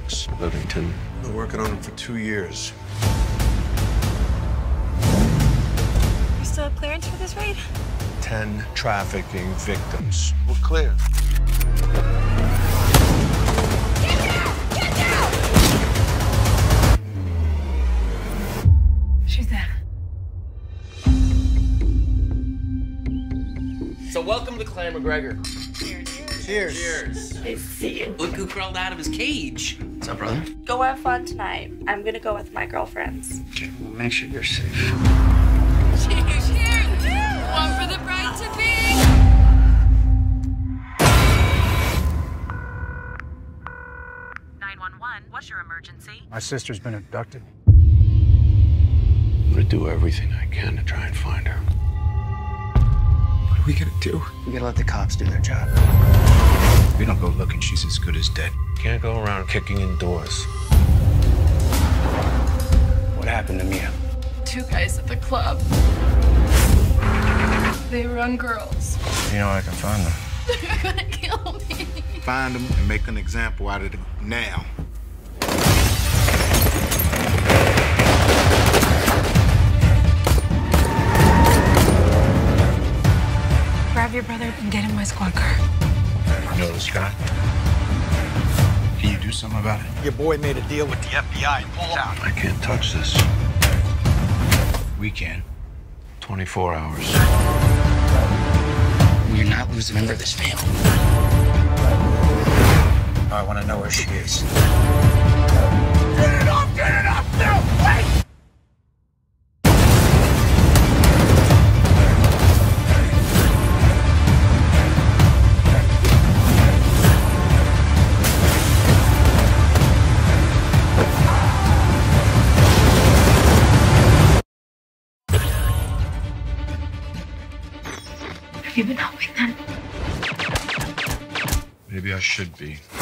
Alex Livingston. Been working on him for 2 years. You still have clearance for this raid? 10 trafficking victims. We're clear. She's there. So welcome to Clan McGregor. Cheers. Cheers. I see you. Look who crawled out of his cage. What's up, brother? Go have fun tonight. I'm gonna go with my girlfriends. Okay, well, make sure you're safe. Cheers! Cheers! One for the bride to be! 911, what's your emergency? My sister's been abducted. I'm gonna do everything I can to try and find her. What are we gonna do? We gotta let the cops do their job. If we don't go looking, she's as good as dead. Can't go around kicking in doors. What happened to Mia? 2 guys at the club. They run girls. You know I can find them. They're gonna kill me. Find him and make an example out of him now. Grab your brother and get in my squad car. You know this guy? Can you do something about it? Your boy made a deal with the FBI and pulled out. I can't touch this. We can. 24 hours. We're not losing a member of this family. I want to know where she is. Get it off! Get it off! No! Wait! Have you been helping them? Maybe I should be.